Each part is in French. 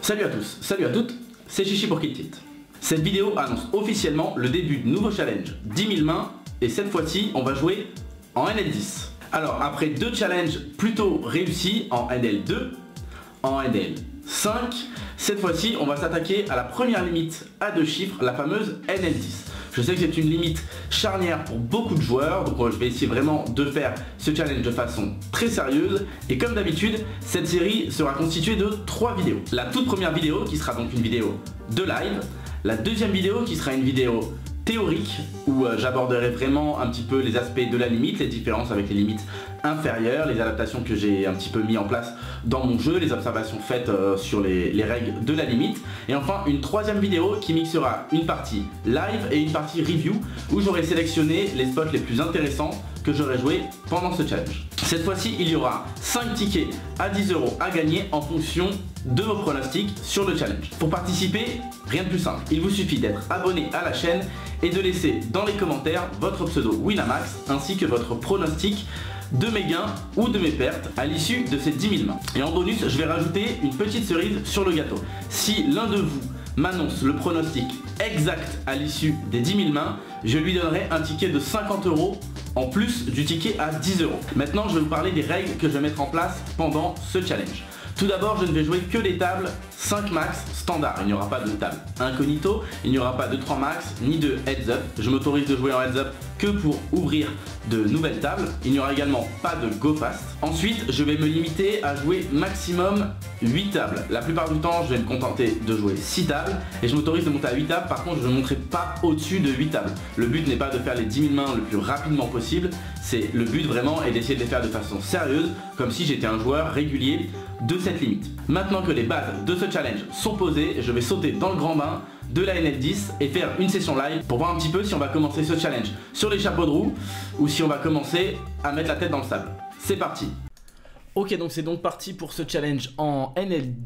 Salut à tous, salut à toutes, c'est Chichi pour Kit Tilt. Cette vidéo annonce officiellement le début de nouveau challenge 10 000 mains et cette fois-ci on va jouer en NL10. Alors après deux challenges plutôt réussis en NL2, en NL5, cette fois-ci on va s'attaquer à la première limite à deux chiffres, la fameuse NL10. Je sais que c'est une limite charnière pour beaucoup de joueurs, donc je vais essayer vraiment de faire ce challenge de façon très sérieuse. Et comme d'habitude, cette série sera constituée de 3 vidéos. La toute première vidéo qui sera donc une vidéo de live, la deuxième vidéo qui sera une vidéo théorique où j'aborderai vraiment un petit peu les aspects de la limite, les différences avec les limites inférieures, les adaptations que j'ai un petit peu mis en place dans mon jeu, les observations faites sur les règles de la limite. Et enfin une troisième vidéo qui mixera une partie live et une partie review où j'aurai sélectionné les spots les plus intéressants que j'aurai joué pendant ce challenge. Cette fois-ci il y aura 5 tickets à 10 € à gagner en fonction de vos pronostics sur le challenge. Pour participer, rien de plus simple, il vous suffit d'être abonné à la chaîne et de laisser dans les commentaires votre pseudo Winamax ainsi que votre pronostic de mes gains ou de mes pertes à l'issue de ces 10 000 mains. Et en bonus, je vais rajouter une petite cerise sur le gâteau. Si l'un de vous m'annonce le pronostic exact à l'issue des 10 000 mains, je lui donnerai un ticket de 50 € en plus du ticket à 10 €. Maintenant, je vais vous parler des règles que je vais mettre en place pendant ce challenge. Tout d'abord, je ne vais jouer que les tables 5 max standard. Il n'y aura pas de table incognito, il n'y aura pas de 3 max, ni de heads up. Je m'autorise de jouer en heads up que pour ouvrir de nouvelles tables. Il n'y aura également pas de go fast. Ensuite, je vais me limiter à jouer maximum 8 tables. La plupart du temps, je vais me contenter de jouer 6 tables et je m'autorise de monter à 8 tables. Par contre, je ne monterai pas au-dessus de 8 tables. Le but n'est pas de faire les 10 000 mains le plus rapidement possible. Le but vraiment est d'essayer de les faire de façon sérieuse, comme si j'étais un joueur régulier de cette limite. Maintenant que les bases de ce challenge sont posées, je vais sauter dans le grand bain de la NL10 et faire une session live pour voir un petit peu si on va commencer ce challenge sur les chapeaux de roue ou si on va commencer à mettre la tête dans le sable. C'est parti. Ok, donc c'est donc parti pour ce challenge en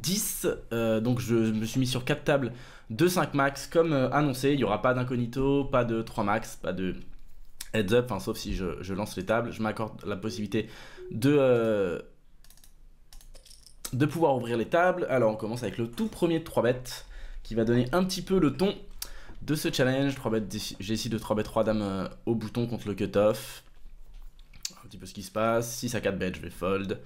NL10. Donc je me suis mis sur 4 tables de 5 max comme annoncé. Il n'y aura pas d'incognito, pas de 3 max, pas de heads up, enfin, sauf si je lance les tables. Je m'accorde la possibilité de pouvoir ouvrir les tables. Alors on commence avec le tout premier de 3 bêtes qui va donner un petit peu le ton de ce challenge. 3 bêtes, j'ai ici de 3 bêtes 3 dames au bouton contre le cutoff. Un petit peu ce qui se passe. 6 à 4 bêtes, je vais fold.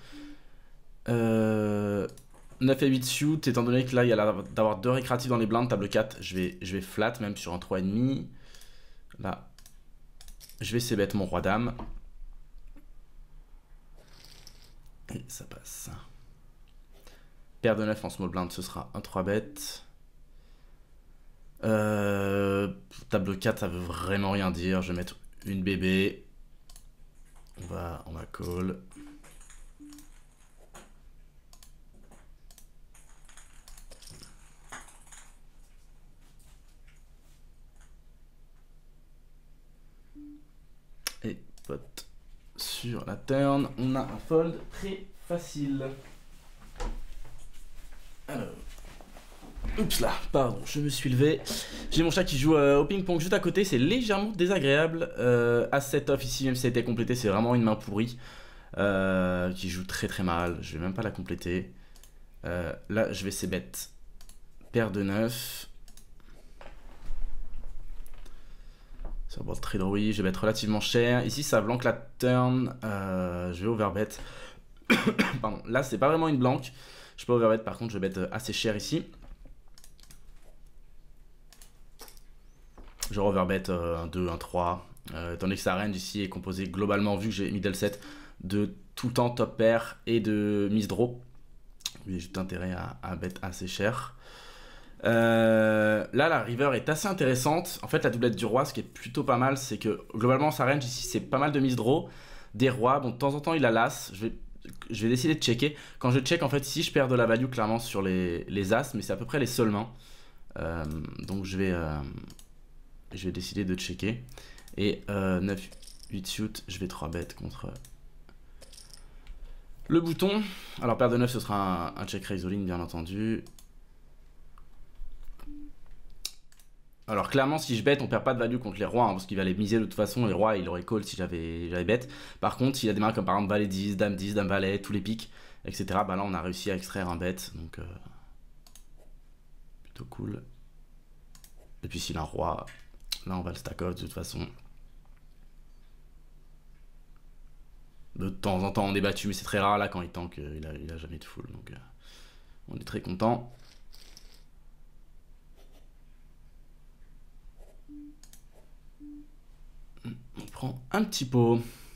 9 et 8 suit, étant donné que là il y a l'air d'avoir 2 récréatifs dans les blindes, table 4, je vais flat même sur un 3,5. Là, je vais c-bet mon roi dame. Et ça passe. Paire de 9 en small blind, ce sera un 3 bêtes. Table 4, ça veut vraiment rien dire. Je vais mettre une bébé. On va call. Et pot sur la turn. On a un fold très facile. Alors, oups là, pardon, je me suis levé. J'ai mon chat qui joue au ping-pong juste à côté, c'est légèrement désagréable. As set off ici, même si ça a été complété, c'est vraiment une main pourrie. Qui joue très très mal, je vais même pas la compléter. Là, je vais c-bet. Paire de 9. Sur board très drouille, je vais être relativement cher. Ici, ça blanque la turn. Je vais overbet. Pardon, là, c'est pas vraiment une blanque. Je peux overbet, par contre, je vais bet assez cher ici. Je overbet un 2, un 3. Étant donné que sa range ici est composée globalement, vu que j'ai middle set, de tout le temps top pair et de miss draw. J'ai juste intérêt à bet assez cher. Là, la river est assez intéressante. En fait, la doublette du roi, ce qui est plutôt pas mal, c'est que globalement, sa range ici, c'est pas mal de miss draw. Des rois, bon, de temps en temps, il a l'as. Je vais décider de checker. Quand je check, en fait, ici, je perds de la value clairement sur les as, mais c'est à peu près les seules mains. Donc, je vais décider de checker. Et 9, 8 suit, je vais 3 bet contre le bouton. Alors, paire de 9, ce sera un check raise all-in, bien entendu. Alors clairement si je bet on perd pas de value contre les rois hein, parce qu'il va les miser de toute façon, les rois il aurait call si j'avais bet. Par contre s'il a des mains comme par exemple valet 10, dame valet, tous les pics, etc. Bah là on a réussi à extraire un bet donc cool. Et puis s'il a un roi, là on va le stack off de toute façon. De temps en temps on est battu, mais c'est très rare là quand il tank, il a jamais de full, donc on est très content. On prend un petit pot.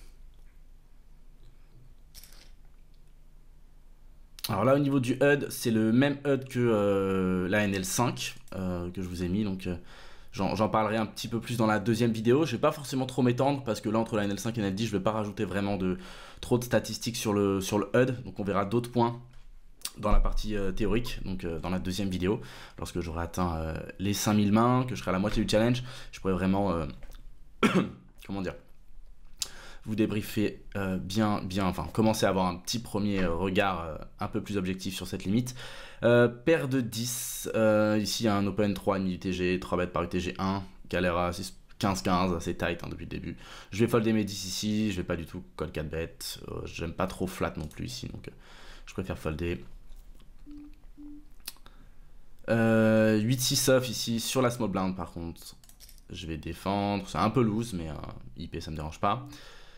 Alors là au niveau du HUD, c'est le même HUD que la NL5 que je vous ai mis, donc j'en parlerai un petit peu plus dans la deuxième vidéo. Je vais pas forcément trop m'étendre parce que là entre la NL5 et la NL10, je vais pas rajouter vraiment trop de statistiques sur le HUD, donc on verra d'autres points dans la partie théorique, donc dans la deuxième vidéo, lorsque j'aurai atteint les 5000 mains, que je serai à la moitié du challenge, je pourrai vraiment, comment dire, vous débriefer enfin commencer à avoir un petit premier regard un peu plus objectif sur cette limite. Paire de 10, ici il y a un open 3,5 UTG, 3 bêtes par UTG 1, galère à 15-15, assez tight hein, depuis le début. Je vais folder mes 10 ici, je vais pas du tout call 4 bêtes, j'aime pas trop flat non plus ici, donc je préfère folder. 8-6 off ici sur la small blind par contre, je vais défendre, c'est un peu loose mais IP ça me dérange pas.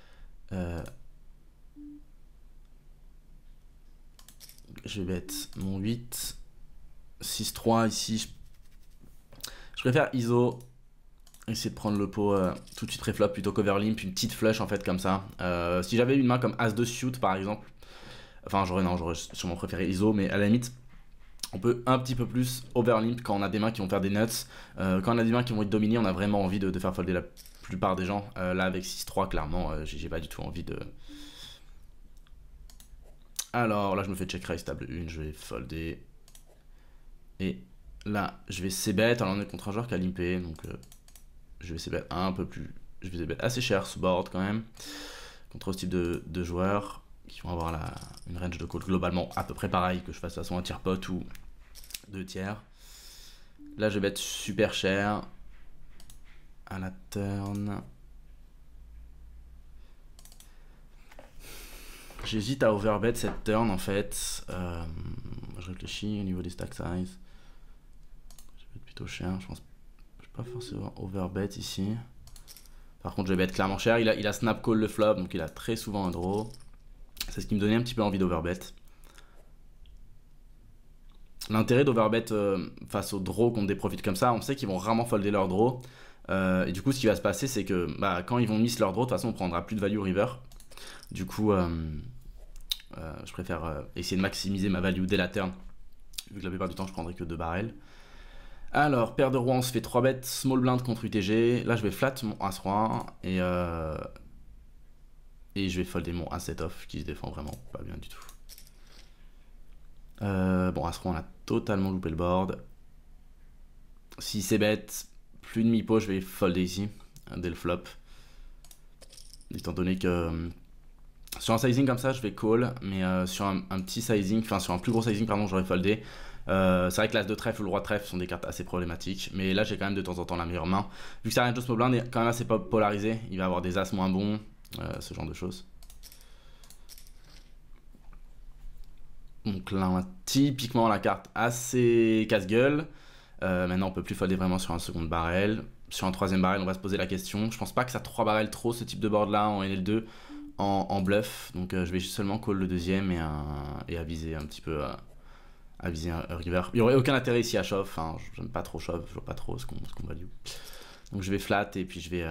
Je vais bet mon 8, 6-3 ici, je préfère ISO, essayer de prendre le pot tout de suite préflop plutôt qu'overlimp, une petite flush en fait comme ça. Si j'avais une main comme As de suit par exemple, enfin j'aurais sûrement préféré ISO, mais à la limite on peut un petit peu plus overlimp quand on a des mains qui vont faire des nuts. Quand on a des mains qui vont être dominées, on a vraiment envie de faire folder la plupart des gens. Là avec 6-3 clairement j'ai pas du tout envie de... Alors là je me fais check raise table 1, je vais folder. Et là je vais c-bet, alors on est contre un joueur qui a limpé, donc je vais c-bet un peu plus... Je vais c-bet assez cher ce board quand même, contre ce type de joueurs qui vont avoir une range de call globalement à peu près pareil, que je fasse de toute façon un tiers pot ou 2 tiers. Là je vais bet super cher à la turn. J'hésite à overbet cette turn en fait. Je réfléchis au niveau des stack size. Je vais être plutôt cher, je pense. Je vais pas forcément overbet ici. Par contre je vais bet clairement cher. Il a snap call le flop, donc il a très souvent un draw. C'est ce qui me donnait un petit peu envie d'overbet. L'intérêt d'overbet face aux draws contre des profits comme ça, on sait qu'ils vont rarement folder leur draw. Et du coup ce qui va se passer c'est que quand ils vont miss leur draw, de toute façon on prendra plus de value river. Du coup je préfère essayer de maximiser ma value dès la turn, vu que la plupart du temps je prendrai que 2 barrels. Alors paire de rois, on se fait 3 bêtes small blind contre UTG. Là je vais flat mon As-Roi et je vais folder mon As-7 off qui se défend vraiment pas bien du tout. Bon, As-Roi on a totalement loupé le board. Si c'est bête, plus de mi-pot, je vais folder ici dès le flop. Étant donné que sur un sizing comme ça je vais call, mais sur un petit sizing, enfin sur un plus gros sizing pardon, j'aurais foldé. C'est vrai que l'as de trèfle ou le roi de trèfle sont des cartes assez problématiques, mais là j'ai quand même de temps en temps la meilleure main. Vu que sa range de small blind est quand même assez polarisé, il va avoir des as moins bons, ce genre de choses. Donc là on a typiquement la carte assez casse-gueule. Maintenant on peut plus folder vraiment sur un second barrel. Sur un troisième barrel on va se poser la question. Je pense pas que ça 3 barrels trop ce type de board là en NL2 en bluff. Donc je vais seulement call le deuxième et aviser un petit peu à viser un river. Il n'y aurait aucun intérêt ici à shove, hein. J'aime pas trop shove, je vois pas trop ce qu'on value. Donc je vais flat et puis je vais...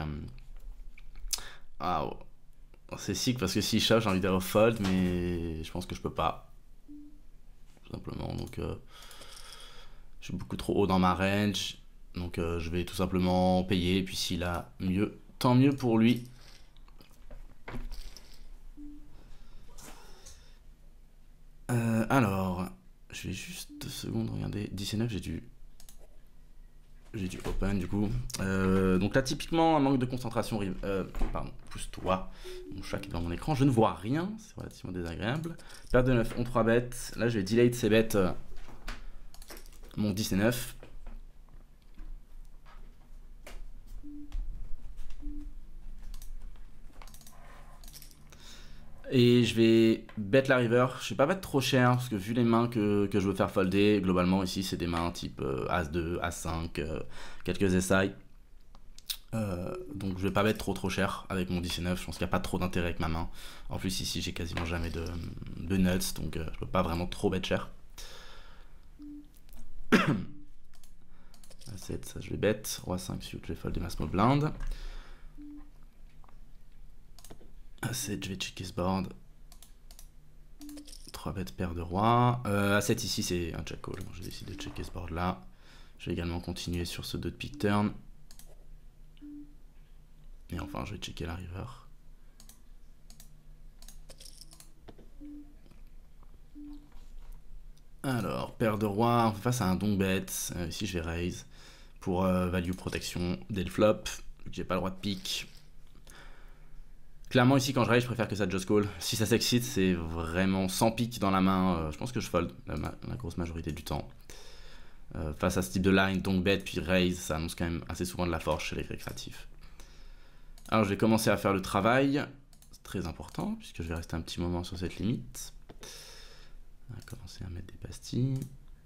Ah, c'est sick parce que si shove j'ai envie de refold, mais je pense que je peux pas. Tout simplement, donc je suis beaucoup trop haut dans ma range. Donc je vais tout simplement payer, et puis s'il a mieux, tant mieux pour lui. Alors... Je vais juste 2 secondes regarder. 10 et 9, j'ai dû open du coup. Donc là, typiquement, un manque de concentration. Pardon, pousse-toi. Mon chat qui est dans mon écran. Je ne vois rien. C'est relativement désagréable. Paire de 9, on 3 bêtes. Là, je vais delay de ces bêtes. Mon 10 et 9. Et je vais bet la river. Je vais pas mettre trop cher parce que vu les mains que je veux faire folder, globalement ici c'est des mains type As2, As5, quelques SI. Donc je vais pas mettre trop cher avec mon 10 et 9, je pense qu'il n'y a pas trop d'intérêt avec ma main. En plus ici j'ai quasiment jamais de nuts, donc je peux pas vraiment trop bet cher. A7, ça je vais bet. Roi 5 suit, je vais fold ma small blind. A7, je vais checker ce board. 3 bêtes, paire de roi. A7 ici c'est un check call, je décide de checker ce board là. Je vais également continuer sur ce 2 de pick turn. Et enfin, je vais checker la river. Alors, paire de roi, on fait face à un don bet. Ici, je vais raise pour value protection dès le flop. J'ai pas le droit de pick. Clairement, ici, quand je raise, je préfère que ça just call. Si ça s'excite, c'est vraiment sans pick dans la main. Je pense que je fold la grosse majorité du temps. Face à ce type de line, donc bet puis raise, ça annonce quand même assez souvent de la force chez les récréatifs. Alors je vais commencer à faire le travail, c'est très important puisque je vais rester un petit moment sur cette limite. On va commencer à mettre des pastilles.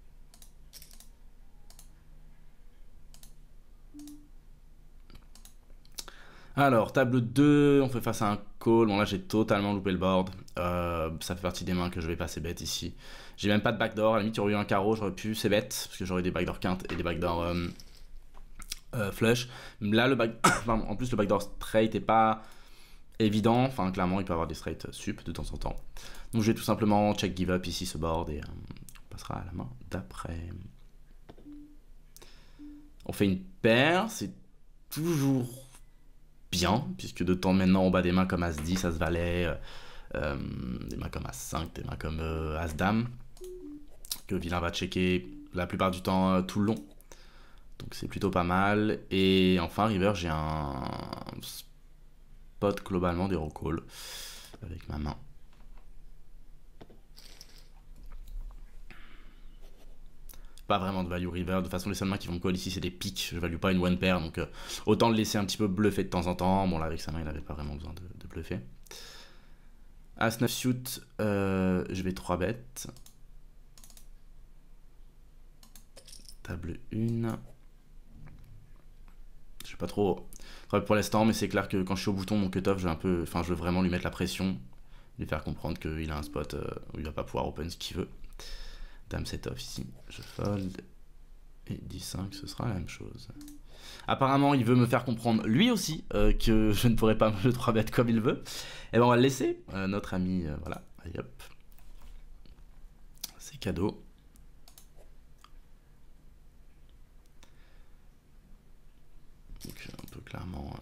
Alors table 2, on fait face à un call, bon là j'ai totalement loupé le board, ça fait partie des mains que je vais passer bête ici. J'ai même pas de backdoor, à la limite il y aurait eu un carreau, j'aurais pu c'est bête parce que j'aurais des backdoor quinte et des backdoor flush. Là le en plus le backdoor straight est pas évident, enfin clairement il peut avoir des straight sup de temps en temps. Donc je vais tout simplement check give up ici ce board et on passera à la main d'après. On fait une paire, c'est toujours bien, puisque de temps maintenant on bat des mains comme As-10, As-Valet, des mains comme As-5, des mains comme As-Dame, que le vilain va checker la plupart du temps tout le long. Donc c'est plutôt pas mal. Et enfin, river, j'ai un spot globalement des recalls avec ma main. Pas vraiment de value river. De toute façon, les seules mains qui vont me call ici, c'est des piques. Je value pas une one pair, donc autant le laisser un petit peu bluffer de temps en temps. Bon, là, avec sa main, il n'avait pas vraiment besoin de bluffer. As-9 suit, je vais 3 bêtes. Table 1. Je sais pas trop pour l'instant, mais c'est clair que quand je suis au bouton, mon cutoff, je veux vraiment lui mettre la pression, lui faire comprendre qu'il a un spot où il va pas pouvoir open ce qu'il veut. Dame 7 off ici, je fold, et 10-5, ce sera la même chose. Apparemment, il veut me faire comprendre lui aussi que je ne pourrais pas me le 3 bet comme il veut. Et ben on va le laisser, notre ami, voilà, allez hop. C'est cadeau. Donc on peut clairement...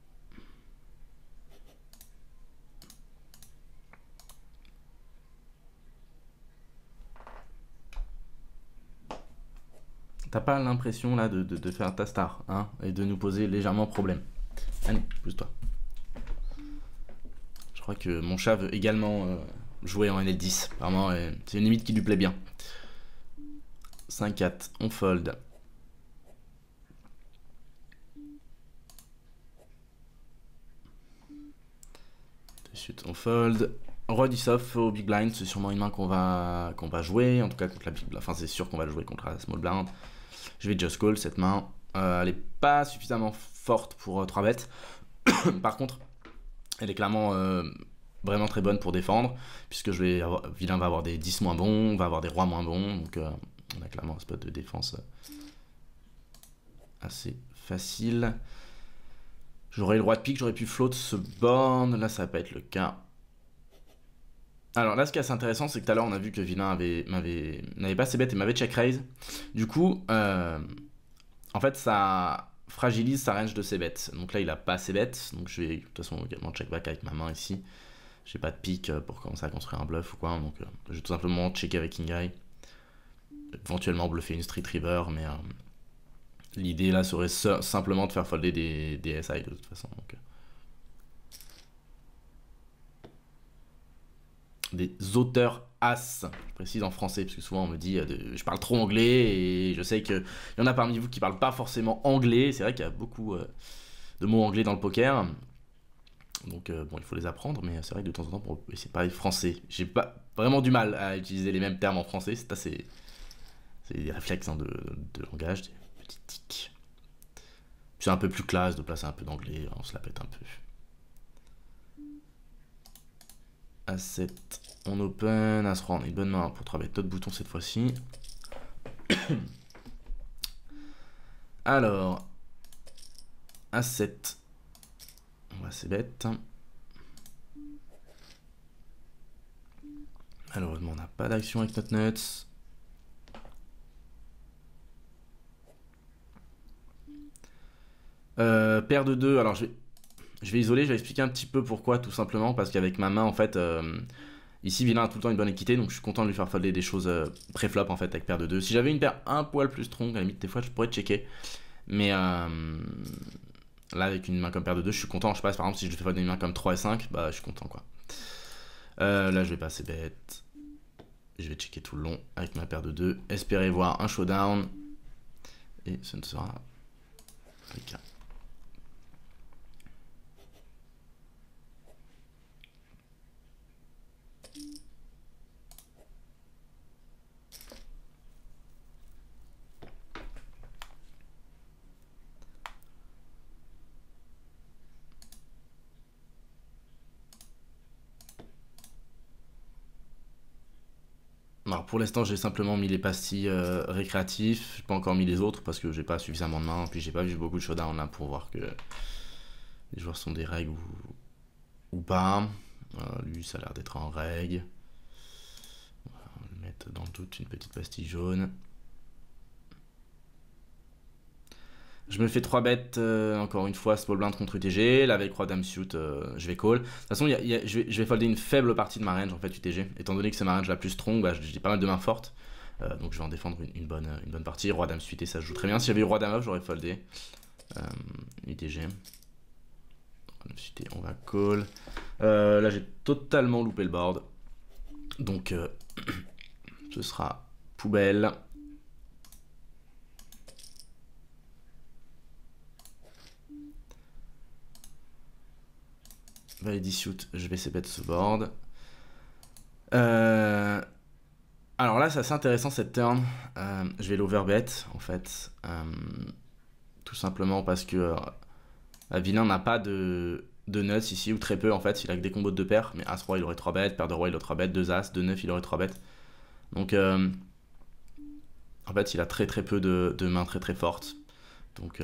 T'as pas l'impression là de faire ta star, hein, et de nous poser légèrement problème. Allez, pousse-toi. Je crois que mon chat veut également jouer en NL10. Apparemment, c'est une limite qui lui plaît bien. 5-4, on fold. De suite, on fold. Roi 10 off au big blind, c'est sûrement une main qu'on va jouer, en tout cas contre la big blind. Enfin, c'est sûr qu'on va le jouer contre la small blind. Je vais just call cette main. Elle est pas suffisamment forte pour 3 bêtes. Par contre, elle est clairement vraiment très bonne pour défendre, puisque vilain va avoir des 10 moins bons, va avoir des rois moins bons, donc on a clairement un spot de défense assez facile. J'aurais le roi de pique, j'aurais pu float ce board, là ça va pas être le cas. Alors là, ce qui est assez intéressant, c'est que tout à l'heure, on a vu que vilain n'avait pas ses bêtes et m'avait check raise. Du coup, en fait, ça fragilise sa range de ses bêtes. Donc là, il a pas ses bêtes. Donc je vais de toute façon également check back avec ma main ici. J'ai pas de pique pour commencer à construire un bluff ou quoi. Donc je vais tout simplement checker avec King Eye. Éventuellement bluffer une street river, mais l'idée là serait simplement de faire folder des SI de toute façon. Donc, des auteurs as, je précise en français, parce que souvent on me dit je parle trop anglais, et je sais qu'il y en a parmi vous qui parlent pas forcément anglais. C'est vrai qu'il y a beaucoup de mots anglais dans le poker. Donc bon, il faut les apprendre, mais c'est vrai que de temps en temps, pour essayer de parler français, j'ai pas vraiment du mal à utiliser les mêmes termes en français. C'est des réflexes hein, de langage, des petits tics. C'est un peu plus classe de placer un peu d'anglais, on se la pète un peu. A7, on open, As-3, on a une bonne main pour travailler d'autres boutons cette fois-ci. Alors, A7, on va c'est bête. Malheureusement, on n'a pas d'action avec notre nuts. Paire de 2, alors je vais isoler, je vais expliquer un petit peu pourquoi, tout simplement, parce qu'avec ma main, en fait, ici, vilain a tout le temps une bonne équité, donc je suis content de lui faire folder des choses pré-flop, en fait, avec paire de 2. Si j'avais une paire un poil plus strong, à la limite, des fois, je pourrais checker. Mais là, avec une main comme paire de 2, je suis content. Je sais pas, par exemple, si je fais folder une main comme 3 et 5, bah, je suis content, quoi. Là, je vais passer bête. Je vais checker tout le long avec ma paire de 2. Espérer voir un showdown. Et ce ne sera pas le cas. Alors pour l'instant j'ai simplement mis les pastilles récréatifs, j'ai pas encore mis les autres parce que j'ai pas suffisamment de mains, puis j'ai pas vu beaucoup de showdown là pour voir que les joueurs sont des règles ou pas. Lui ça a l'air d'être en règle. On va le mettre dans le doute une petite pastille jaune. Je me fais 3 bêtes, encore une fois, small blind contre UTG. Là, avec Roi Dame Suit, je vais call. De toute façon, je vais folder une faible partie de ma range, en fait, UTG. Étant donné que c'est ma range la plus strong, bah, j'ai pas mal de mains fortes. Donc je vais en défendre une bonne partie. Roi Dame Suité, ça se joue très bien. Si j'avais eu Roi Dame Off, j'aurais foldé. UTG. Roi Dame Suité, on va call. Là, j'ai totalement loupé le board. Donc, ce sera poubelle. Validity Suit, je vais essayer de ce board. Alors là, c'est assez intéressant cette turn. Je vais l'overbet en fait. Tout simplement parce que vilain n'a pas de nuts ici, ou très peu en fait. Il a que des combos de 2 paires. Mais As-Roi, il aurait 3 bêtes. Paire de Roi, il aurait 3 bêtes. 2 As, 2 9, il aurait 3 bêtes. Donc en fait, il a très peu de mains très fortes. Donc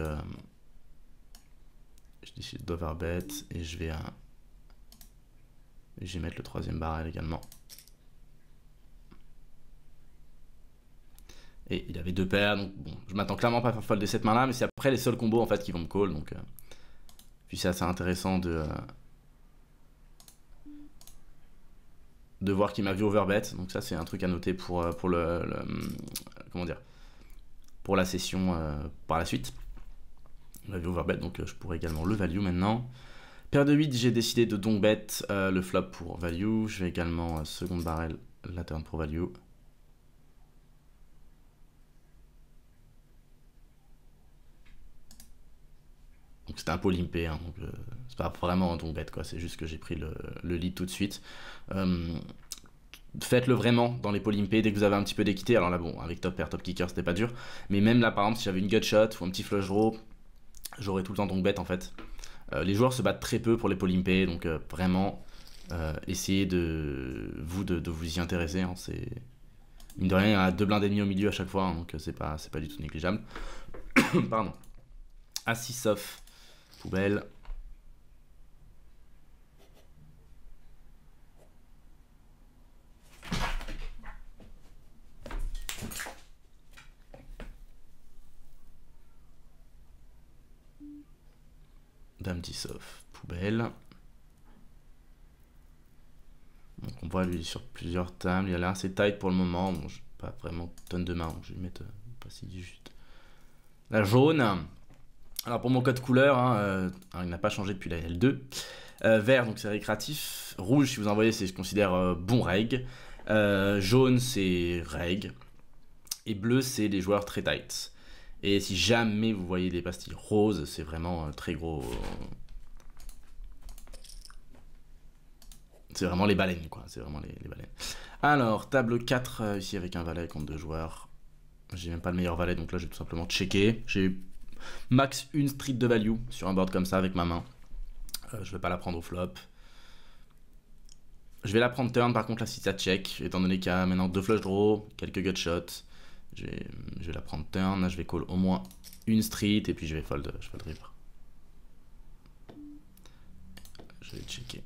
je décide d'overbet et je vais mettre le 3ème barrel également. Et il avait 2 paires, donc bon, je m'attends clairement pas à faire folder cette main là, mais c'est après les seuls combos en fait qui vont me call, donc puis c'est assez intéressant de voir qu'il m'a vu overbet, donc ça c'est un truc à noter pour comment dire, pour la session par la suite. Il m'a vu overbet, donc je pourrais également le value maintenant. Paire de 8, j'ai décidé de donc bet le flop pour value. Je vais également seconde barrel la turn pour value. Donc c'était un pot limpé, hein, donc c'est pas vraiment un donc bet quoi, c'est juste que j'ai pris le lead tout de suite. Faites-le vraiment dans les pots limpés dès que vous avez un petit peu d'équité. Alors là bon, avec top pair, top kicker c'était pas dur, mais même là par exemple si j'avais une gut shot ou un petit flush draw, j'aurais tout le temps donc bet en fait. Les joueurs se battent très peu pour les pots limpés, donc vraiment essayez de vous y intéresser, hein, c'est mine de rien il y a 2 blindes ennemis au milieu à chaque fois, hein, donc c'est pas du tout négligeable. Pardon. A6 off, poubelle. Dame 10 off, poubelle. Donc on voit lui sur plusieurs tables, il a l'air assez tight pour le moment. Bon, j'ai pas vraiment tonne de main, donc je vais mettre pas si juste. La jaune. Alors pour mon code couleur, hein, il n'a pas changé depuis la L2. Vert, donc c'est récréatif. Rouge, si vous en voyez, c'est je considère bon reg. Jaune, c'est reg. Et bleu, c'est les joueurs très tight. Et si jamais vous voyez des pastilles roses, c'est vraiment très gros C'est vraiment les baleines, quoi. C'est vraiment les baleines. Alors, table 4, ici avec un valet contre 2 joueurs. J'ai même pas le meilleur valet, donc là, j'ai tout simplement checké. J'ai max une street de value sur un board comme ça avec ma main. Je vais pas la prendre au flop. Je vais la prendre turn, par contre, là, si ça check, étant donné qu'il y a maintenant 2 flush draw, quelques gut shots. Je vais la prendre turn. Là, je vais call au moins une street et puis je vais fold river. Je vais checker.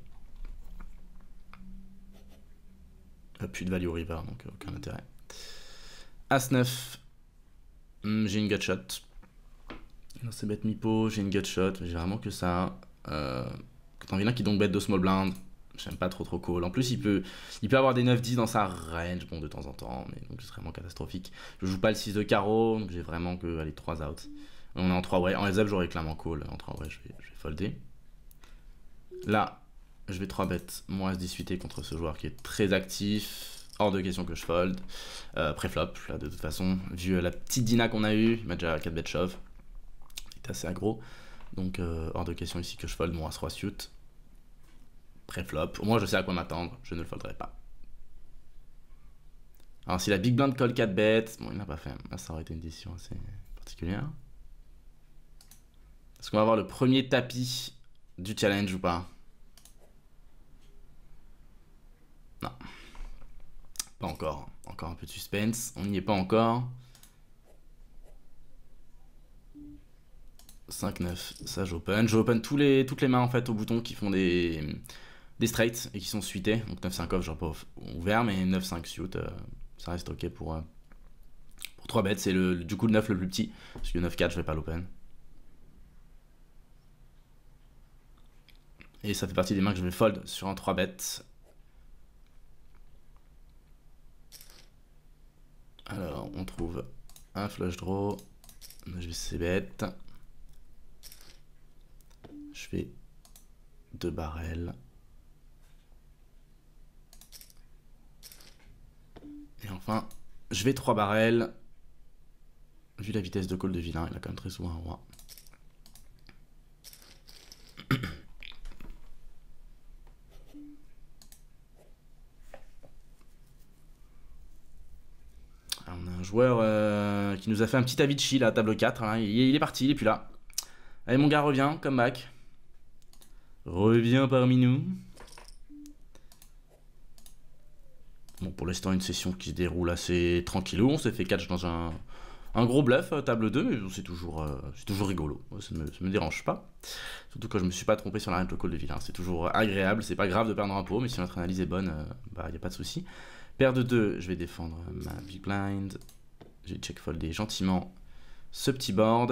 Plus de value au river, donc aucun intérêt. As-9, j'ai une gut shot. C'est bête mi-pot, j'ai une gut shot, j'ai vraiment que ça. Quand on vient qui donc bet de small blind, j'aime pas trop call. En plus, il peut avoir des 9-10 dans sa range, bon, de temps en temps, mais donc c'est vraiment catastrophique. Je joue pas le 6 de carreau, donc j'ai vraiment que allez, 3 out. On est en 3 way. En heads up, j'aurais clairement call. En 3 way, je vais folder. Là, je vais 3 bet mon As-18 contre ce joueur qui est très actif. Hors de question que je fold. Pré-flop, là, de toute façon. Vu la petite dina qu'on a eue, il m'a déjà 4 bet shove. Il est assez aggro. Donc, hors de question ici que je fold mon As-Roi suit. Pré-flop. Au moins, je sais à quoi m'attendre. Je ne le folderai pas. Alors, si la big blind call 4 bets, bon, il n'a pas fait. Là, ça aurait été une décision assez particulière. Est-ce qu'on va avoir le premier tapis du challenge ou pas? Non. Pas encore. Encore un peu de suspense. On n'y est pas encore. 5-9. Ça, j'open. J'open toutes les mains en fait au bouton qui font des straights et qui sont suités. Donc 9-5 off, j'aurais pas ouvert, mais 9-5 suit, ça reste ok pour 3 bêtes. C'est du coup le 9 le plus petit. Parce que 9-4, je vais pas l'open. Et ça fait partie des mains que je vais fold sur un 3 bêtes. Alors, on trouve un flush draw. Je vais c-bet. Je fais 2 barrels. Et enfin, je vais 3 barrels. Vu la vitesse de call de vilain, il a quand même très souvent un roi. On a un joueur qui nous a fait un petit Avicii là, à table 4. Hein. Il est parti, il est plus là. Allez, mon gars, reviens, comeback. Reviens parmi nous. Bon, pour l'instant, une session qui se déroule assez tranquillou. On s'est fait catch dans un gros bluff, table 2, mais c'est toujours rigolo. Ça me dérange pas. Surtout quand je me suis pas trompé sur la range call de vilain. C'est toujours agréable. C'est pas grave de perdre un pot, mais si notre analyse est bonne, bah, y a pas de souci. Paire de 2, je vais défendre ma big blind. Je vais check folder gentiment ce petit board.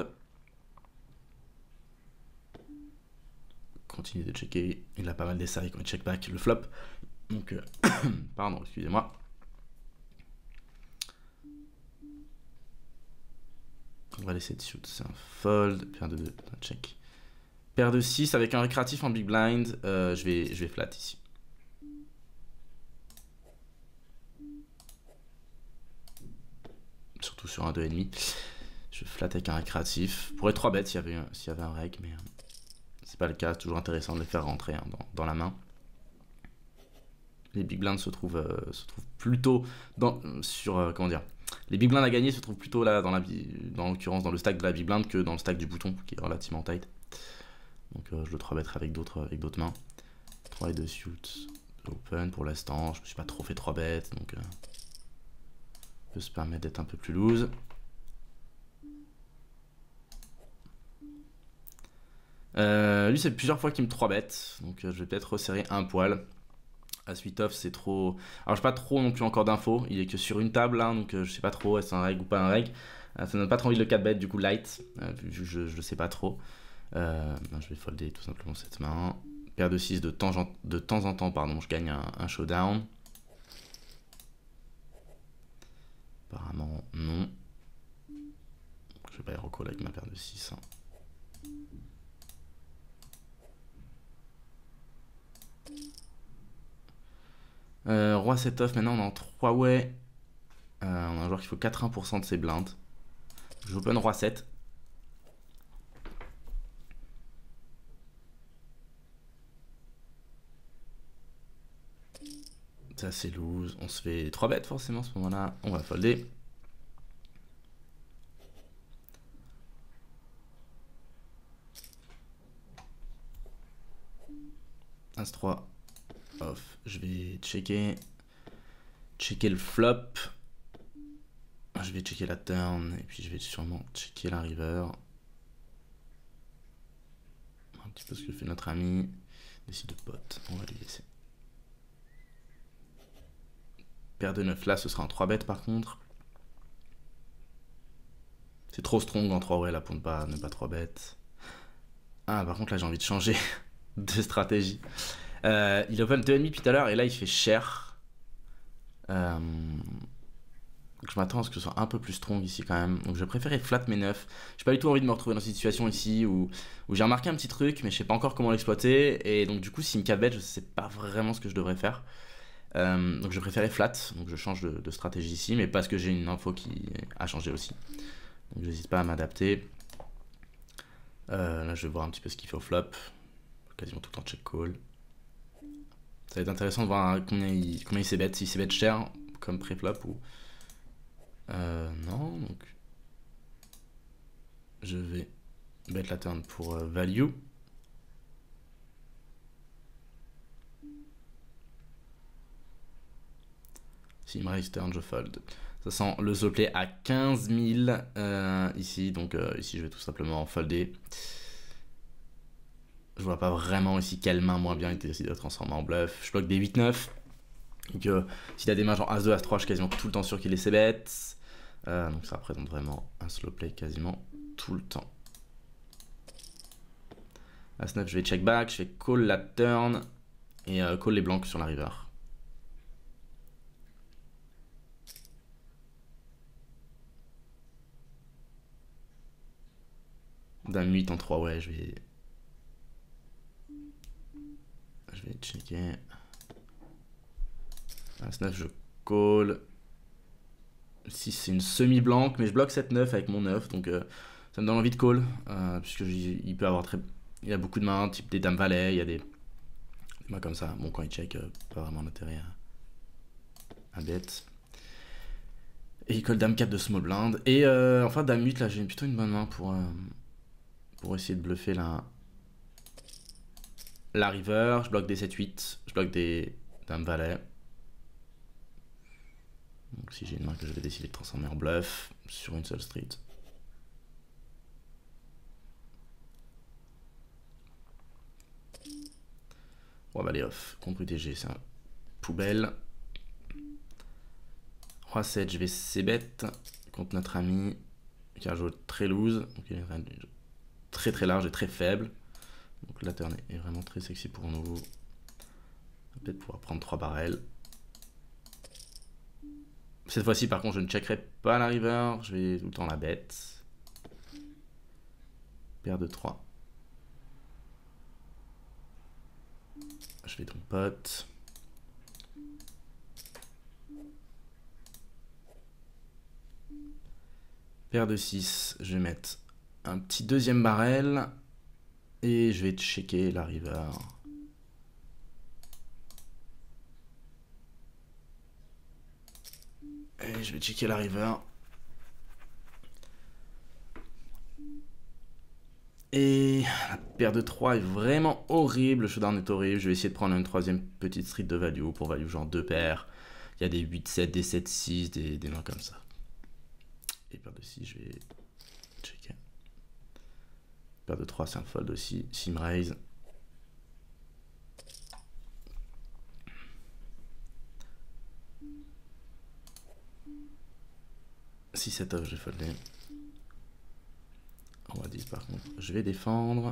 Continue de checker. Il a pas mal d'essais quand il check back le flop. Donc, pardon, excusez-moi. On va laisser dessus. C'est un fold. Paire de 2, check. Paire de 6 avec un récréatif en big blind. Je vais flat ici. Surtout sur un 2,5. Je flat avec un récréatif. Pourrait 3 bêtes s'il y avait un reg, mais c'est pas le cas. C'est toujours intéressant de les faire rentrer hein, dans la main. Les big blinds se trouvent plutôt sur comment dire. Les big blinds à gagner se trouvent plutôt là dans l'occurrence dans le stack de la big blind que dans le stack du bouton qui est relativement tight. Donc je le 3 bêterai avec d'autres mains. 3 et 2 suits open pour l'instant. Je me suis pas trop fait 3 bêtes donc on peut se permettre d'être un peu plus loose. Lui c'est plusieurs fois qu'il me 3 bêtes donc je vais peut-être resserrer un poil. À suite off c'est trop. Alors j'ai pas trop non plus encore d'infos, il est que sur une table là, donc je sais pas trop est-ce un reg ou pas un reg. Ça donne pas trop envie de le 4 bet du coup light, vu que je sais pas trop. Je vais folder tout simplement cette main. Paire de 6 de temps en temps, pardon, je gagne un showdown. Apparemment non. Je vais pas y recall avec ma paire de 6. Hein. Roi 7 off, maintenant on est en 3 way. On a un joueur qui faut 81% de ses blindes. J'open Roi 7. C'est assez loose. On se fait 3 bêtes forcément à ce moment-là. On va folder. As-3 off. Je vais checker le flop. Je vais checker la turn et puis je vais sûrement checker la river. Un petit peu ce que fait notre ami. Décide de pot. On va lui laisser. Paire de 9 là, ce sera en 3 bêtes par contre. C'est trop strong en 3 ouais là pour ne pas 3 bêtes. Ah par contre là j'ai envie de changer de stratégie. Il open 2,5 depuis tout à l'heure et là il fait cher. Donc je m'attends à ce que ce soit un peu plus strong ici quand même. Donc je préférais flat mes 9. J'ai pas du tout envie de me retrouver dans cette situation ici où j'ai remarqué un petit truc mais je sais pas encore comment l'exploiter. Et donc du coup s'il me 4 bet je sais pas vraiment ce que je devrais faire. Donc je préférais flat. Donc je change de stratégie ici mais parce que j'ai une info qui a changé aussi. Donc j'hésite pas à m'adapter. Là je vais voir un petit peu ce qu'il fait au flop. Quasiment tout en check call. Ça va être intéressant de voir combien il s'ébête. S'il s'ébête cher comme pré-flop ou... non, donc... Je vais bet la turn pour value. S'il me raise turn, je fold. Ça sent le soplay à 15 000 ici. Donc ici, je vais tout simplement folder. Je vois pas vraiment ici quelle main moins bien il décide de transformer en bluff. Je bloque des 8-9. Donc s'il a des mains genre As-2, As-3, je suis quasiment tout le temps sûr qu'il est ses bêtes. Donc ça représente vraiment un slow play quasiment tout le temps. As-9, je vais check back, je vais call la turn et call les blancs sur la river. Dame 8 en 3, ouais, je vais checker. As-9, je call. 6, c'est une semi-blanque, mais je bloque 7-9 avec mon 9, donc ça me donne envie de call, puisque il peut avoir il a beaucoup de mains, type des dames valet, il y a des mains comme ça. Bon, quand il check, pas vraiment d'intérêt à bet. Et il colle dame 4 de small blind. Et enfin, dame 8, là, j'ai plutôt une bonne main pour essayer de bluffer la river. Je bloque des 7-8, je bloque des dames valet. Donc si j'ai une main que je vais décider de transformer en bluff sur une seule street. Roi valet off contre UTG, c'est un poubelle. Roi 7, je vais c-bet contre notre ami qui a un jeu très loose. Donc il est très très large et très faible. Donc la turn est vraiment très sexy pour nous. On va peut-être pouvoir prendre 3 barrels. Cette fois-ci, par contre, je ne checkerai pas la river. Je vais tout le temps la bête. Paire de 3. Je vais donc pot. Paire de 6. Je vais mettre un petit deuxième barrel. Et je vais checker la river. Et je vais checker la river. Et la paire de 3 est vraiment horrible. Le showdown est horrible. Je vais essayer de prendre une troisième petite street de value pour value genre 2 paires. Il y a des 8-7, des 7-6, des mains comme ça. Et paire de 6, je vais checker. Paire de 3, c'est un fold aussi. Sim raise. Si 7 off, je vais folder. Roi 10 par contre, je vais défendre.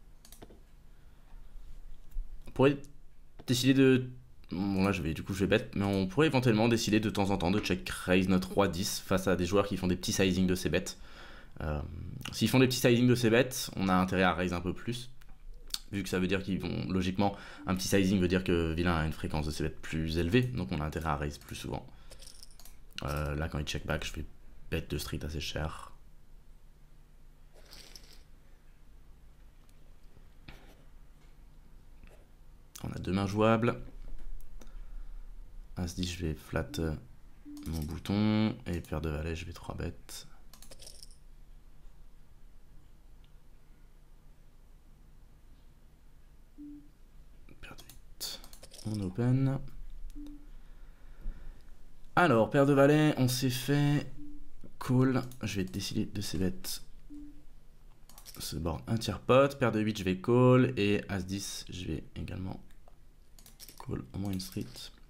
On pourrait décider de... Bon là je vais bet, mais on pourrait éventuellement décider de temps en temps de check raise notre roi 10 face à des joueurs qui font des petits sizing de ces bêtes. S'ils font des petits sizing de ces bêtes, on a intérêt à raise un peu plus. Vu que ça veut dire qu'ils vont, logiquement, un petit sizing veut dire que vilain a une fréquence de ces bêtes plus élevée, donc on a intérêt à raise plus souvent. Là quand il check back, je vais bet de street assez cher. On a 2 mains jouables. As-10, je vais flat mon bouton. Et paire de valet, je vais 3 bêtes. Paire de 8. On open. Alors, paire de valet, on s'est fait call. Je vais décider de ces bêtes. Ce board un tiers pot. Paire de 8, je vais call. Et As-10, je vais également call au moins une street.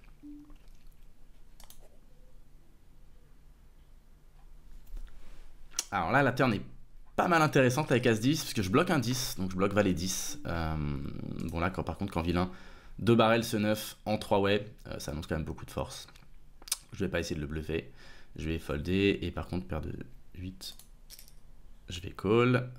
Alors là, la turn est pas mal intéressante avec As-10, parce que je bloque un 10, donc je bloque valet 10. Bon là, par contre, quand vilain, 2 barrels, ce 9 en 3 way, ça annonce quand même beaucoup de force. Je vais pas essayer de le bluffer. Je vais folder, et par contre, paire de 8, je vais call.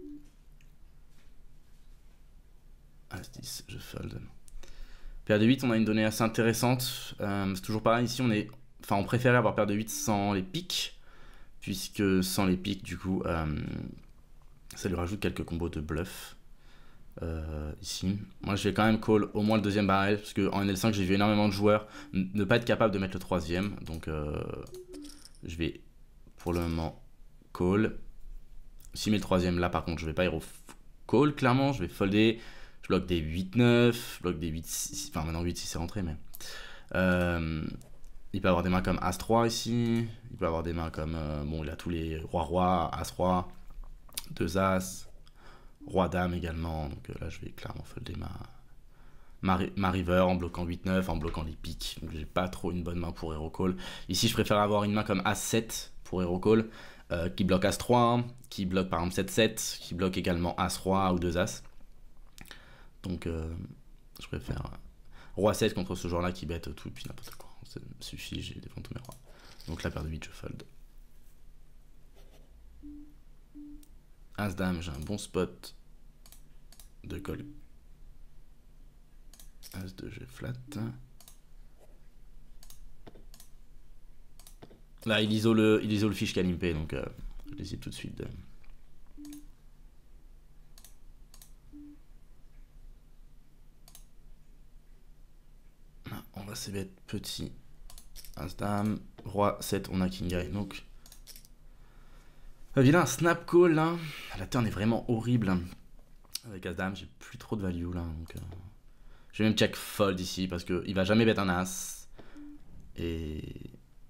As-10, je fold. Paire de 8, on a une donnée assez intéressante. C'est toujours pareil, ici, on préférait avoir paire de 8 sans les piques, puisque sans les piques, du coup, ça lui rajoute quelques combos de bluff. Ici, moi je vais quand même call au moins le deuxième barrel, parce qu'en NL5 j'ai vu énormément de joueurs ne pas être capable de mettre le troisième, donc je vais pour le moment call. Si met le troisième là, par contre, je vais pas hero call, clairement, je vais folder. Je bloque des 8-9, je bloque des 8-6, enfin maintenant 8-6 c'est rentré, mais il peut avoir des mains comme As-3 ici, il peut avoir des mains comme, bon, il a tous les Roi-Roi, As-Roi, 2 As, Roi-Dame également, donc là je vais clairement folder ma river en bloquant 8-9, en bloquant les piques, donc j'ai pas trop une bonne main pour hero call. Ici je préfère avoir une main comme As-7 pour hero call, qui bloque As-3, qui bloque par exemple 7-7, qui bloque également As-Roi ou 2 As. Donc je préfère Roi-7 contre ce genre-là qui bête tout et puis n'importe quoi. Ça me suffit, j'ai défendu tous mes rois. Donc la paire de 8, je fold. As-Dame, j'ai un bon spot de call. As-2, je flat. Là, il isole le fiche Kalimpé, donc je décide tout de suite de... On va se mettre petit. As-Dame, Roi, 7, on a King High, donc... Vilain, snap call là. La turn est vraiment horrible. Avec As-Dame, j'ai plus trop de value là, donc... Je vais même check fold ici, parce qu'il va jamais bet un As. Et...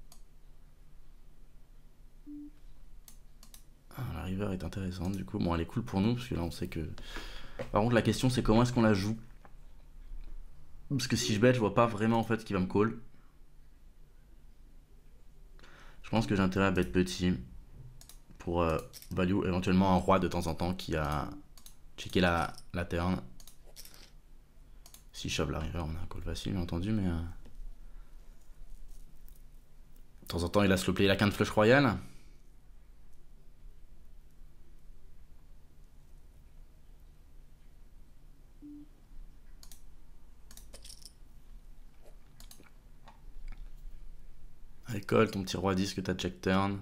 la river est intéressante du coup. Bon, elle est cool pour nous, parce que là on sait que... Par contre, la question c'est comment est-ce qu'on la joue. Parce que si je bet, je vois pas vraiment en fait ce qui va me call. Je pense que j'ai intérêt à bet petit. Pour value éventuellement un roi de temps en temps qui a checké la turn. Si shove la river, on a un call facile bien entendu, mais... De temps en temps il a slow play la quinte flush royale. Allez, call ton petit roi 10 que t'as check turn.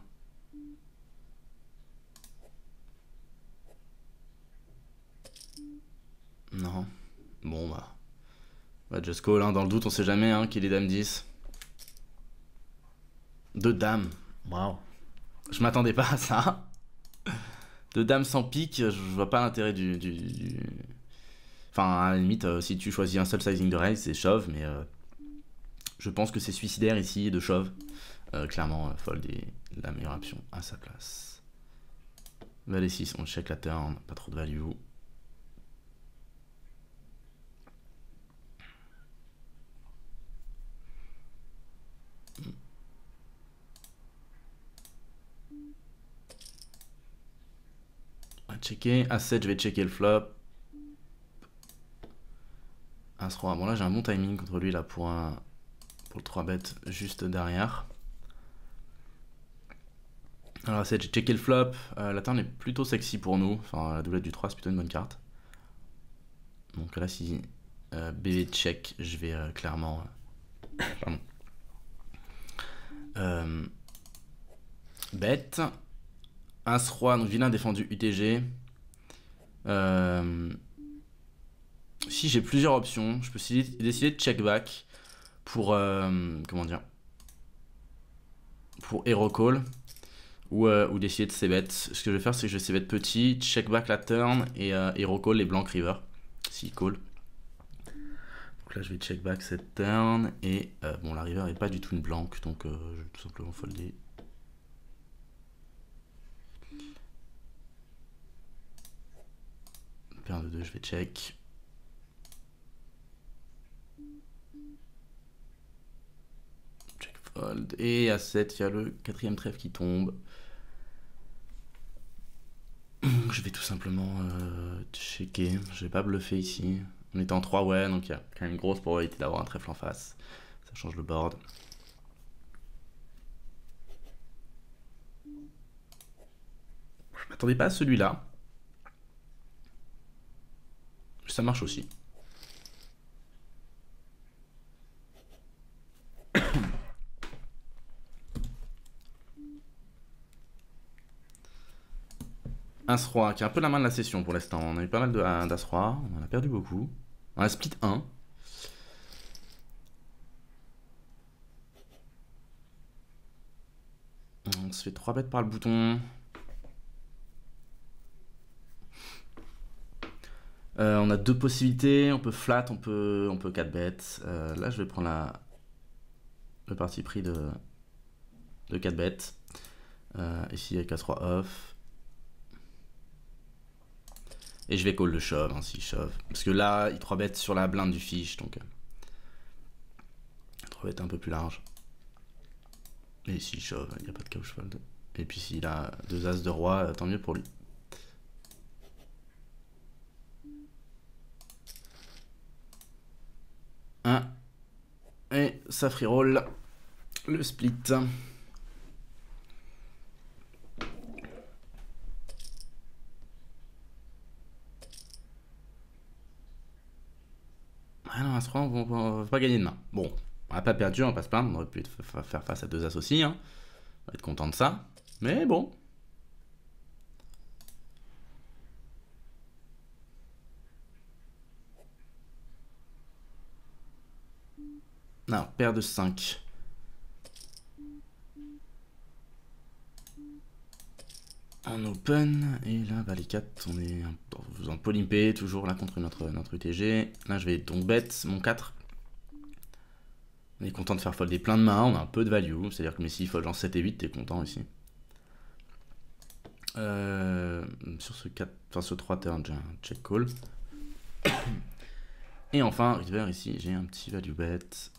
Non. Bon bah just call, hein. Dans le doute on sait jamais hein, qu'il est dame 10. 2 dames. Waouh. Je m'attendais pas à ça. 2 dames sans pique, je vois pas l'intérêt du... Enfin à la limite si tu choisis un seul sizing de raise c'est shove, mais je pense que c'est suicidaire ici de shove. Clairement fold est la meilleure option à sa place. Valet 6, on check la turn, pas trop de value. On va checker. As-7, je vais checker le flop. As-3, bon là j'ai un bon timing contre lui là pour le 3 bet juste derrière. Alors As-7, j'ai checké le flop. La turn est plutôt sexy pour nous. Enfin la doublette du 3 c'est plutôt une bonne carte. Donc là si BB check, je vais clairement... Pardon. Bet. As-Roi, donc vilain défendu UTG. Si j'ai plusieurs options, je peux décider de check back pour comment dire, pour hero call ou d'essayer de c-bet. Ce que je vais faire, c'est que je vais c-bet petit, check back la turn et hero call les blancs river s'il call. Donc là je vais check back cette turn et bon, la river est pas du tout une blanque, donc je vais tout simplement folder. Paire de 2, je vais check. Check fold. Et à 7, il y a le 4e trèfle qui tombe. Je vais tout simplement checker. Je vais pas bluffer ici. On était en 3, ouais, donc il y a quand même une grosse probabilité d'avoir un trèfle en face. Ça change le board. Je m'attendais pas à celui-là. Ça marche aussi. As-Roi, qui est un peu la main de la session pour l'instant. On a eu pas mal d'As-Roi, on en a perdu beaucoup. On a split 1. On se fait 3 bêtes par le bouton. On a 2 possibilités, on peut flat, on peut 4 bêtes. Là je vais prendre le parti pris de 4 bêtes. Ici avec As-Roi off. Et je vais call le shove, hein, s'il shove. Parce que là, il 3 bêtes sur la blinde du fiche, donc 3 bêtes un peu plus large. Et s'il shove, il n'y a pas de couch fold. Et puis s'il a 2 as de roi, tant mieux pour lui. Et ça free roll le split. Ah non, As-Roi, on va pas gagner de main. Bon, on n'a pas perdu, on va pas se plaindre, on aurait pu faire face à 2 as aussi. Hein. On va être content de ça. Mais bon. Non, paire de 5. En open, et là, bah, les 4, on est en polympé, toujours là contre notre UTG. Là, je vais donc bet mon 4. On est content de faire folder plein de mains, on a un peu de value, c'est-à-dire que s'il fold en 7 et 8, t'es content aussi. Sur ce 4, enfin ce 3 turn, j'ai un check call. Et enfin, river ici, j'ai un petit value bet.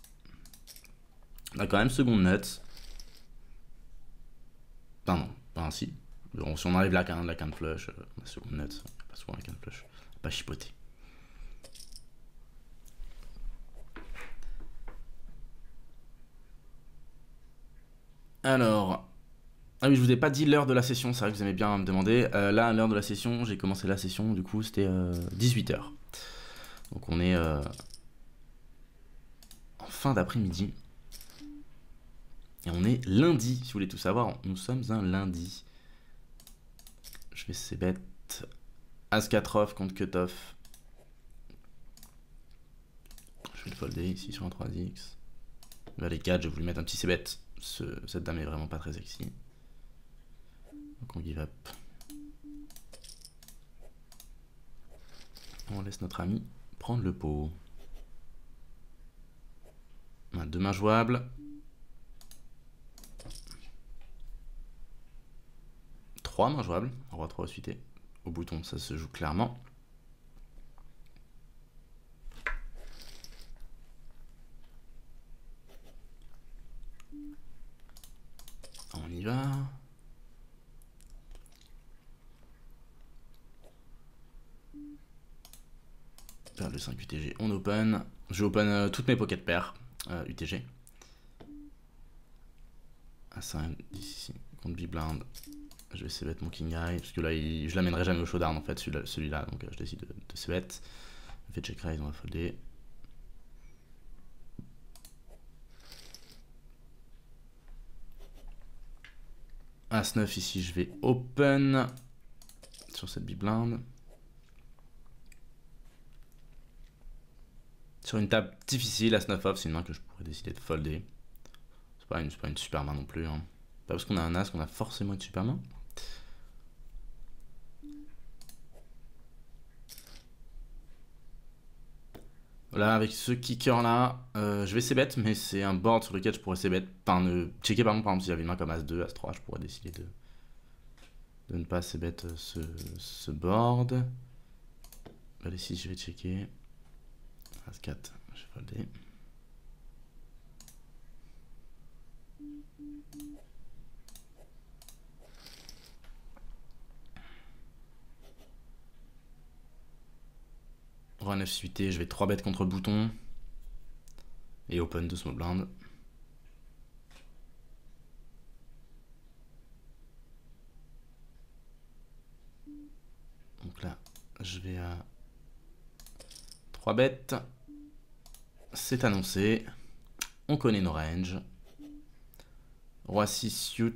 On a quand même seconde nut. Enfin non, pas ainsi. Bon, si on arrive là, la canne flush, on a seconde nut, pas souvent la canne flush, pas chipoter. Alors, ah oui, je vous ai pas dit l'heure de la session, c'est vrai que vous aimez bien me demander. Là, à l'heure de la session, j'ai commencé la session, du coup, c'était 18 h. Donc on est en fin d'après-midi. Et on est lundi, si vous voulez tout savoir, nous sommes un lundi. Je vais c-bet As-4 off contre cut-off. Je vais le folder ici sur un 3x. Là, les 4, je vais vous lui mettre un petit c-bet. Cette dame est vraiment pas très sexy. Donc on give up. On laisse notre ami prendre le pot. On a 2 mains jouables. 3 mains jouables. Roi 3 suité. Au bouton, ça se joue clairement. On y va. Paire de 5 UTG, on open. Je open toutes mes pocket pairs UTG. À 5, ici, contre big blind. Je vais c-bet mon king high, parce que là, je l'amènerai jamais au showdown en fait, celui-là, donc je décide de c-bet. On fait check raise, on va folder. As-9 ici, je vais open sur cette big blind. Sur une table difficile, As-9 off, c'est une main que je pourrais décider de folder. C'est pas une super main non plus. Hein. Pas parce qu'on a un As qu'on a forcément une super main. Là, avec ce kicker là, je vais c-bet, mais c'est un board sur lequel je pourrais c-bet. Enfin, checker par exemple, si j'avais une main comme As-2, As-3, je pourrais décider de ne pas c-bet ce board. Allez, si je vais checker. As-4, je vais folder. Roi 9 suité, je vais 3 bêtes contre le bouton. Et open de small blind. Donc là, je vais à 3 bêtes. C'est annoncé. On connaît nos ranges. Roi 6 suit.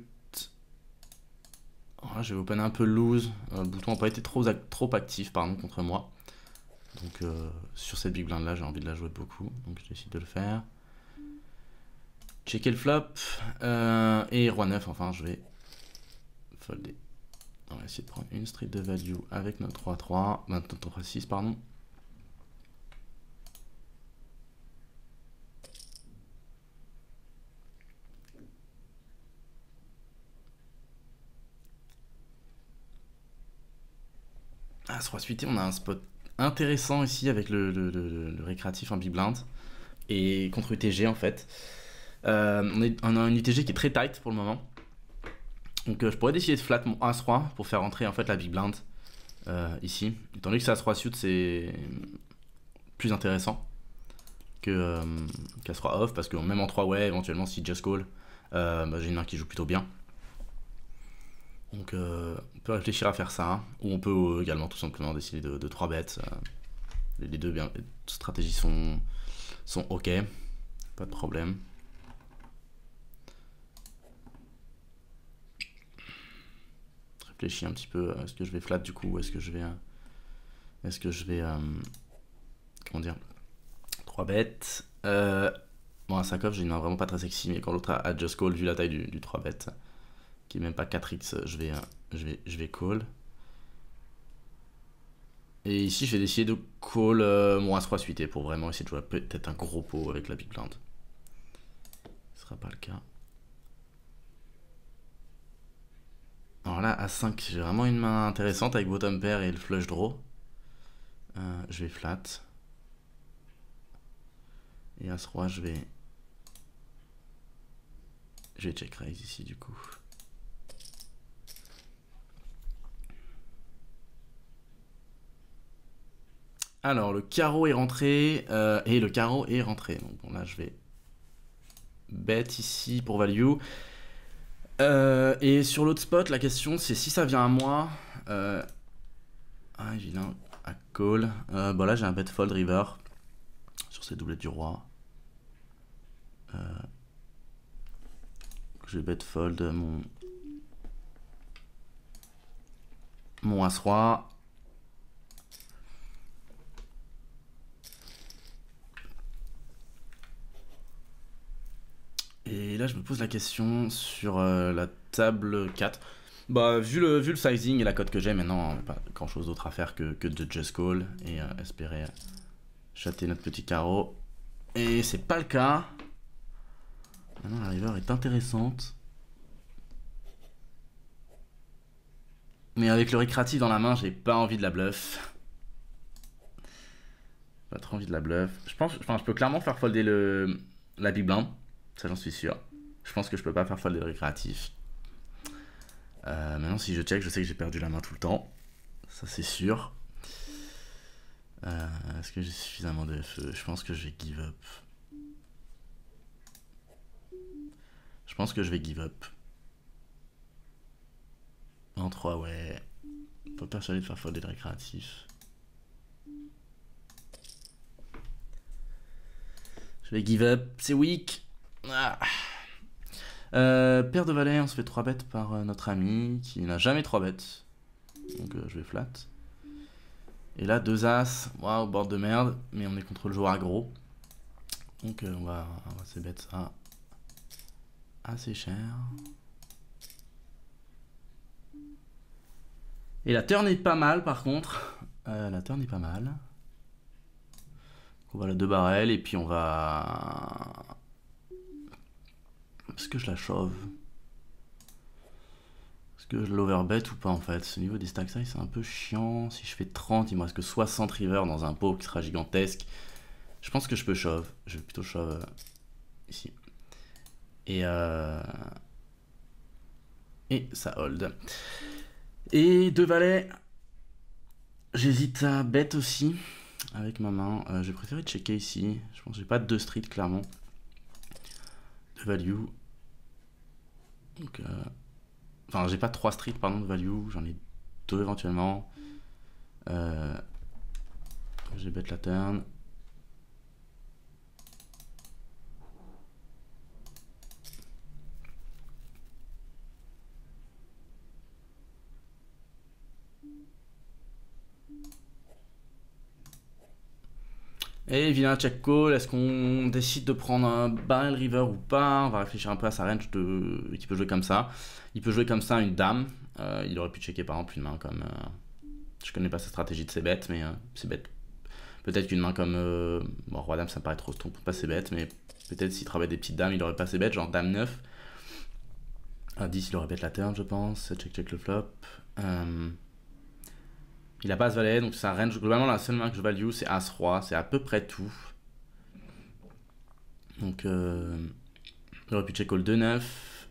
Oh, je vais open un peu loose. Le bouton n'a pas été trop actif pardon, contre moi. Donc sur cette big blind là, j'ai envie de la jouer beaucoup. Donc je décide de le faire. Checker le flop. Et Roi 9, enfin je vais folder. On va essayer de prendre une street de value avec notre 3-3. Notre 3-6 pardon. Ah, ce roi suité, on a un spot intéressant ici avec le récréatif en big blind. Et contre UTG en fait. On a un UTG qui est très tight pour le moment. Donc je pourrais décider de flat mon As-3 pour faire rentrer en fait la big blind ici. Étant donné que c'est As-3 suit, c'est plus intéressant que qu'As-3 off. Parce que même en 3-way, éventuellement si just call, j'ai une main qui joue plutôt bien. Donc on peut réfléchir à faire ça. Ou on peut également tout simplement décider de 3 bêtes. Les deux stratégies sont ok. Pas de problème. Réfléchis un petit peu. Est-ce que je vais flat du coup ou est-ce que je vais comment dire, 3 bêtes. Bon, à 5 off, j'ai une main vraiment pas très sexy, mais quand l'autre a just call, vu la taille du 3 bêtes, qui est même pas 4x, je vais call. Et ici, je vais décider de call mon As-3 suité pour vraiment essayer de jouer peut-être un gros pot avec la big blind. Ce sera pas le cas. Alors là, As-5, j'ai vraiment une main intéressante avec bottom pair et le flush draw. Je vais flat. Et As-Roi, je vais check raise ici du coup. Alors le carreau est rentré et le carreau est rentré. Donc bon là je vais bet ici pour value. Et sur l'autre spot, la question c'est si ça vient à moi. Ah il vient à call. Bon là j'ai un bet fold river sur ces doublets du roi. Je vais bet fold mon As-Roi. Et là, je me pose la question sur la table 4. Bah, vu le sizing et la cote que j'ai, maintenant, pas grand chose d'autre à faire que de just call et espérer chatter notre petit carreau. Et c'est pas le cas. Maintenant, la river est intéressante. Mais avec le récréatif dans la main, j'ai pas envie de la bluff. Pas trop envie de la bluff. Je peux clairement faire folder la big blind. Ça, j'en suis sûr. Je pense que je peux pas faire folder le récréatif. Maintenant, si je check, je sais que j'ai perdu la main tout le temps. Ça, c'est sûr. Est-ce que j'ai suffisamment de FE? Je pense que je vais give up. Je pense que je vais give up. En 3, ouais. Pas persuadé de faire folder le récréatif. Je vais give up. C'est weak. Ah. Paire de valets, on se fait 3 bêtes par notre ami qui n'a jamais 3 bêtes. Donc je vais flat. Et là, 2 As, waouh, board de merde, mais on est contre le joueur aggro. Donc on va se bet ça assez cher. Et la turn est pas mal par contre. La turn est pas mal. Donc, on va la 2 barrels et puis on va... Est-ce que je la shove? Est-ce que je l'overbet ou pas en fait? Ce niveau des stack size c'est un peu chiant. Si je fais 30, il me reste que 60 river dans un pot qui sera gigantesque. Je pense que je peux shove. Je vais plutôt shove ici. Et ça hold. Et 2 valets. J'hésite à bet aussi avec ma main. J'ai préféré checker ici. Je pense que j'ai pas de 2 street clairement. 2 value. Donc, enfin, j'ai pas 3 street pardon de value. J'en ai 2 éventuellement. J'ai bet la turn. Et vilain check call, est-ce qu'on décide de prendre un barrel river ou pas? On va réfléchir un peu à sa range qui peut jouer comme ça. Il peut jouer comme ça une dame. Il aurait pu checker par exemple une main comme... je connais pas sa stratégie de ses bêtes, mais c'est bête. Peut-être qu'une main comme... bon, roi dame ça me paraît trop strong pour pas ses bêtes, mais peut-être s'il travaille des petites dames, il aurait pas ses bêtes, genre dame 9. À 10 il aurait bête la turn je pense, check le flop. Il a pas As-Valet, donc sa range, globalement la seule main que je value c'est As-Roi, c'est à peu près tout. Donc j'aurais pu check call 2-9.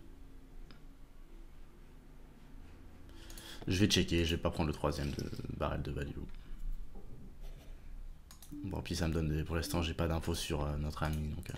Je vais checker, je vais pas prendre le 3ème de barrel de value. Bon puis ça me donne pour l'instant j'ai pas d'infos sur notre ami, donc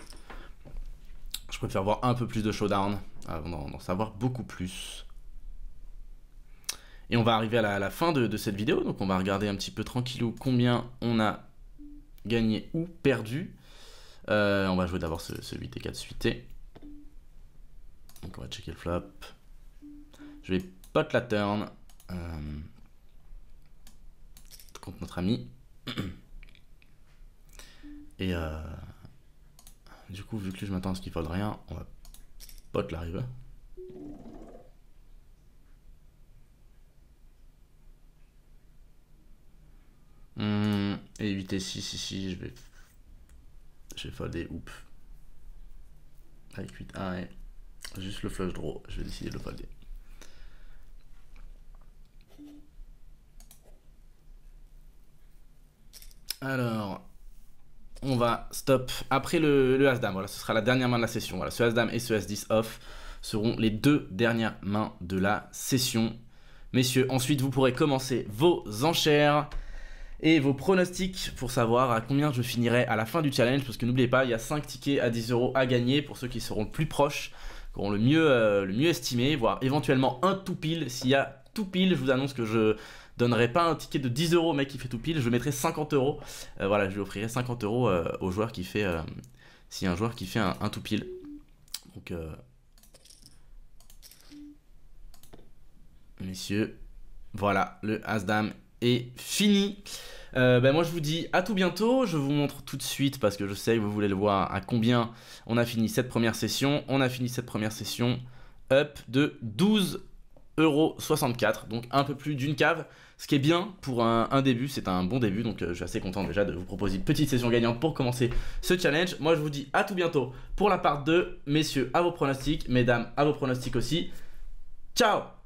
je préfère voir un peu plus de showdown avant d'en savoir beaucoup plus. Et on va arriver à la fin de cette vidéo, donc on va regarder un petit peu tranquillou combien on a gagné ou perdu. On va jouer d'abord ce 8 et 4 suité. Donc on va checker le flop. Je vais pot la turn contre notre ami. Et du coup, vu que lui je m'attends à ce qu'il fold rien, on va pot la river. Et 8 et 6 ici, je vais folder, oups. Avec 8 1 et juste le flush draw, je vais décider de le folder. Alors, on va stop après le As-Dame, voilà, ce sera la dernière main de la session. Voilà, ce As-Dame et ce As-10 off seront les 2 dernières mains de la session. Messieurs, ensuite vous pourrez commencer vos enchères et vos pronostics pour savoir à combien je finirai à la fin du challenge, parce que n'oubliez pas, il y a 5 tickets à 10 € à gagner pour ceux qui seront le plus proches, qui auront le mieux estimé, voire éventuellement un tout pile. S'il y a tout pile, je vous annonce que je donnerai pas un ticket de 10 € au mec qui fait tout pile, je mettrai 50 €. Voilà, je lui offrirai 50 € au joueur qui fait, s'il y a un joueur qui fait un tout pile. Donc, messieurs, voilà, le As-Dame est fini. Moi je vous dis à tout bientôt. Je vous montre tout de suite parce que je sais que vous voulez le voir à combien on a fini cette première session. On a fini cette première session up de 12,64 €, donc un peu plus d'une cave, ce qui est bien pour un début. C'est un bon début, donc je suis assez content déjà de vous proposer une petite session gagnante pour commencer ce challenge. Moi je vous dis à tout bientôt pour la part 2. Messieurs, à vos pronostics, mesdames, à vos pronostics aussi. Ciao!